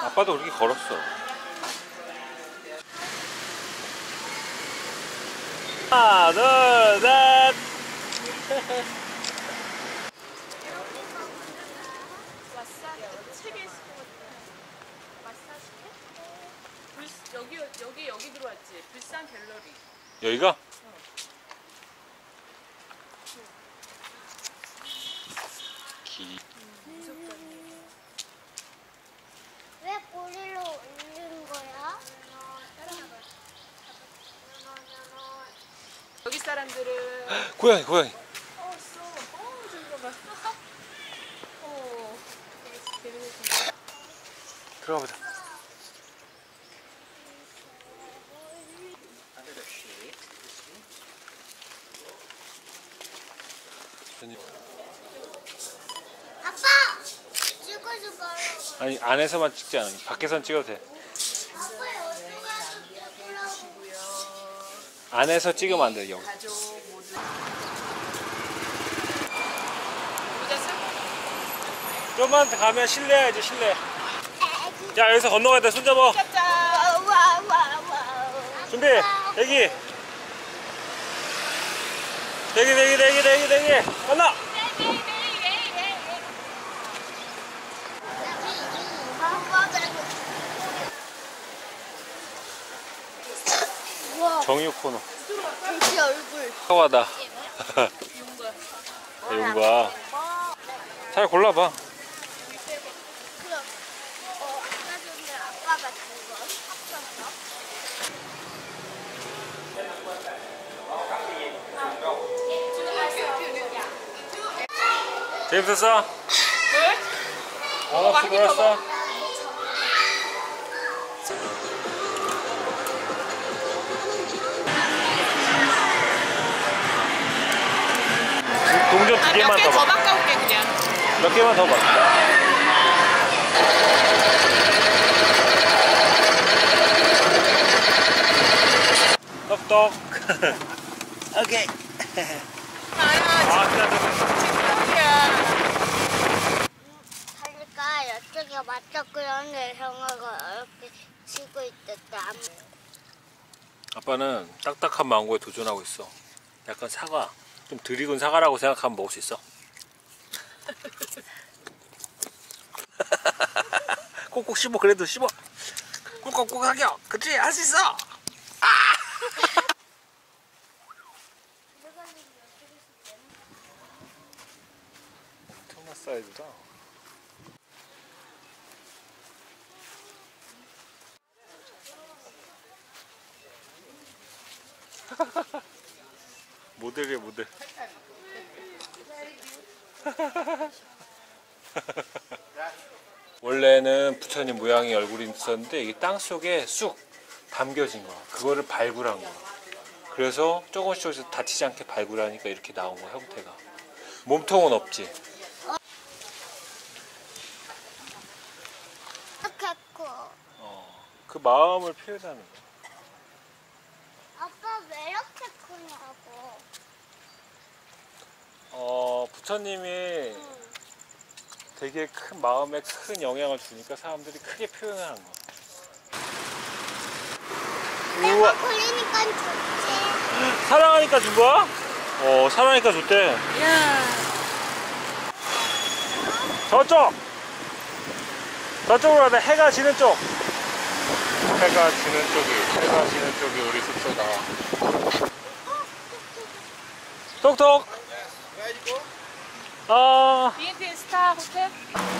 아빠도 그렇게 걸었어. 하나, 둘, 셋. 여기 들어왔지. 불산 갤러리. 여기가? 왜 꼬리로 올린 거야? 여기 사람들은 고양이, 고양이. 잠깐만. 들어가 보자. 아빠! 찍어줘 봐요. 아니, 안에서만 찍지 않아. 밖에선 찍어도 돼. 아빠 여기 가서 찍으라고. 안에서 찍으면 안 돼, 여기. 가족 모두. 모자 쓰? 좀만 가면 실내야지, 실내. 자, 여기서 건너가야 돼. 손잡아. 준비. 대기. 대기. 건너. 정유 코너. 돼지 얼굴. 사과다. 용과. 잘 골라봐. 그럼 아까 전에 아빠가 준 거 샀었어? 재밌었어? 왜? 수고했어. 동전 두 개만 더 몇개더 봐. 바꿔올게 그냥. 몇 개만 더 봐. 똑똑. 오케이. 아야 하니까 여쪽에 맞춰 그런데 형아가 이렇게 치고 있던데 아빠는 딱딱한 망고에 도전하고 있어. 약간 사과, 좀 덜 익은 사과라고 생각하면 먹을 수 있어. 꼭꼭 씹어. 그래도 씹어. 꾹꾹꾹 하겨. 그치? 할 수 있어. 엄청난 사이즈다. 모델이야, 모델. 원래는 부처님 모양의 얼굴이 있었는데 이게 땅 속에 쑥 담겨진 거야. 그거를 발굴한 거야. 그래서 조금씩 다치지 않게 발굴하니까 이렇게 나온 거야, 형태가. 몸통은 없지. 이렇게 커. 그 마음을 표현하는 거야. 아빠 왜 이렇게 크냐고. 부처님이 되게 큰 마음에 큰 영향을 주니까 사람들이 크게 표현을 하는 거야. 내가 걸리니까 좋지. 사랑하니까 준 거야? 사랑하니까 줬대. 야. 저쪽으로 가자. 해가 지는 쪽. 해가 지는 쪽이 우리 숙소다. 톡톡. B&T 스타 호텔?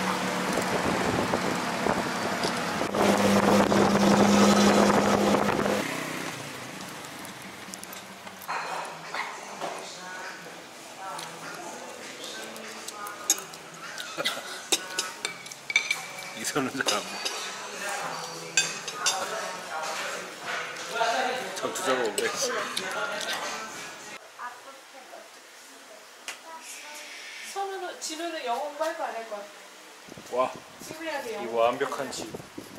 이 손은 잘 안 먹어. 전투자가 오래. 진우는 영어 공부할 거 안 할 거야? 와, 지금 해야 돼. 이 완벽한 집.